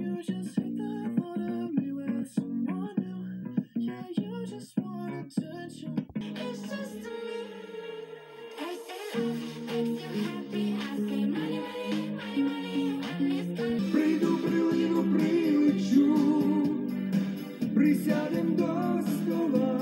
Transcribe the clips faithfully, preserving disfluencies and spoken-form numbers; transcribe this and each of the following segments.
Прийду, прилину, прилечу, присядем до стола.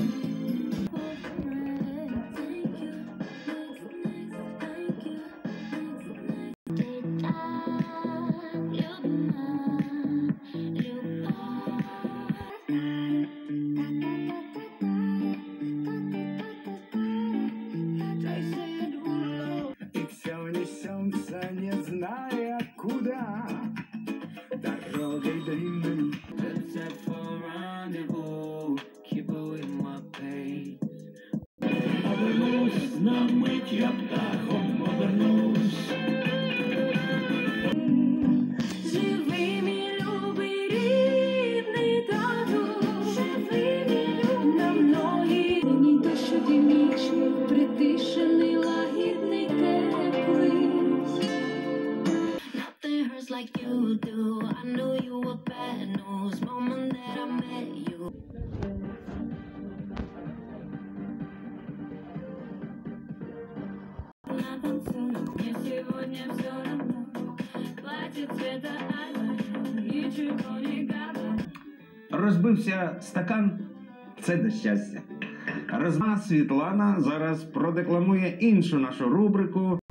И все несемся, не зная куда, дорогой длинной. Обернусь на мить, я птахом обернусь. Живи, мій любий рідний тату, живи, мій любий на многі дні дощові нічні, притишений, лагідний, теплий. Nothing hurts like you do. I knew you were bad news moment that I met you. Мне сегодня все равно. Платье цвета айвори, ничего не гадай. Розбився стакан – це до щастя. Розма Світлана зараз продекламує іншу нашу рубрику.